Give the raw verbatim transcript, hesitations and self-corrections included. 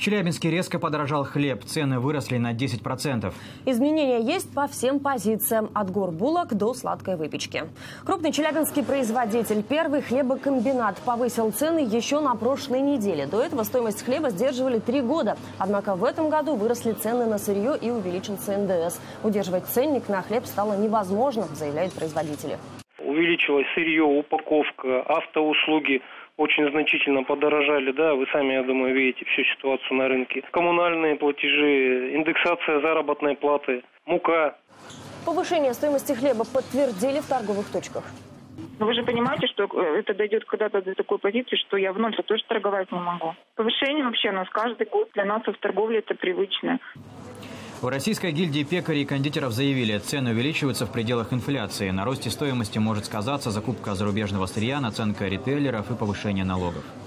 В Челябинске резко подорожал хлеб. Цены выросли на десять процентов. Изменения есть по всем позициям. От горбулок до сладкой выпечки. Крупный челябинский производитель «Первый хлебокомбинат» повысил цены еще на прошлой неделе. До этого стоимость хлеба сдерживали три года. Однако в этом году выросли цены на сырье и увеличился эн дэ эс. Удерживать ценник на хлеб стало невозможно, заявляют производители. Увеличилось сырье, упаковка, автоуслуги. Очень значительно подорожали, да, вы сами, я думаю, видите всю ситуацию на рынке. Коммунальные платежи, индексация заработной платы, мука. Повышение стоимости хлеба подтвердили в торговых точках. Но вы же понимаете, что это дойдет когда-то до такой позиции, что я вновь тоже торговать не могу. Повышение вообще у нас каждый год для нас в торговле это привычно. В Российской гильдии пекарей и кондитеров заявили, цены увеличиваются в пределах инфляции. На росте стоимости может сказаться закупка зарубежного сырья, наценка ритейлеров и повышение налогов.